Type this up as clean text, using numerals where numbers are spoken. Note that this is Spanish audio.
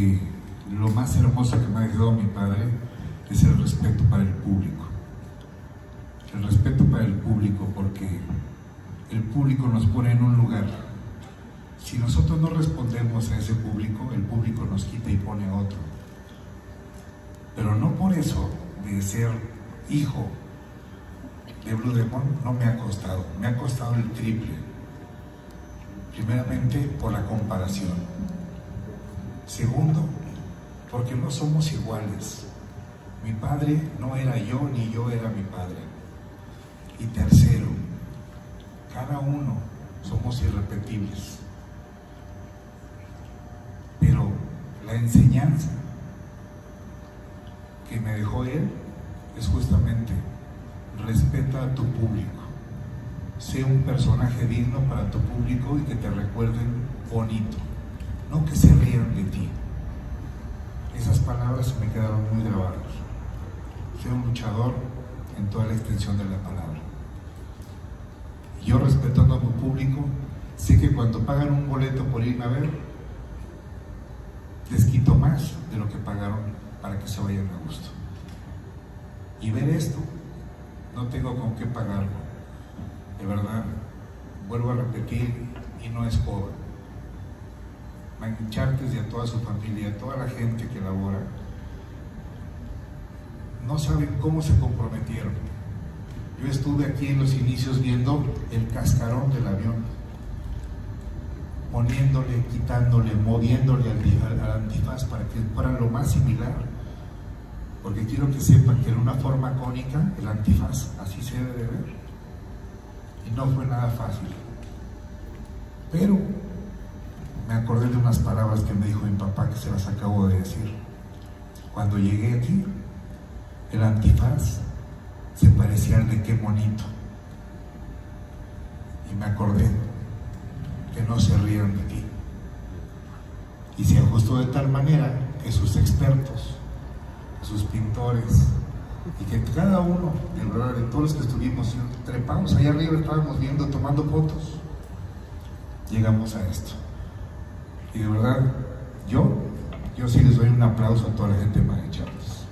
que lo más hermoso que me ha dejado mi padre es el respeto para el público. El respeto para el público, porque el público nos pone en un lugar. Si nosotros no respondemos a ese público, el público nos quita y pone a otro. Pero no por eso de ser hijo de Blue Demon no me ha costado el triple. Primeramente, por la comparación. Segundo, porque no somos iguales. Mi padre no era yo, ni yo era mi padre. Y tercero, cada uno somos irrepetibles. Pero la enseñanza que me dejó él es justamente: respeta a tu público. Sé un personaje digno para tu público y que te recuerden bonito, no que se rían de ti. Esas palabras se me quedaron muy grabadas. Sé un luchador en toda la extensión de la palabra. Y yo, respetando a mi público, sé que cuando pagan un boleto por irme a ver, les quito más de lo que pagaron para que se vayan a gusto. Y ver esto, no tengo con qué pagarlo. De verdad, vuelvo a repetir, y no es joven. Manchartes y a toda su familia, a toda la gente que labora, no saben cómo se comprometieron. Yo estuve aquí en los inicios viendo el cascarón del avión, poniéndole, quitándole, moviéndole al antifaz para que fuera lo más similar, porque quiero que sepan que en una forma cónica el antifaz así se debe de ver, y no fue nada fácil. Pero me acordé de unas palabras que me dijo mi papá, que se las acabo de decir. Cuando llegué aquí, el antifaz se parecía al de Qué Monito, y me acordé que no se rían de ti, y se ajustó de tal manera que sus expertos, sus pintores, y que cada uno, de verdad, de todos los que estuvimos trepados allá arriba, estábamos viendo, tomando fotos, llegamos a esto. Y de verdad, yo sí les doy un aplauso a toda la gente de Manchartes.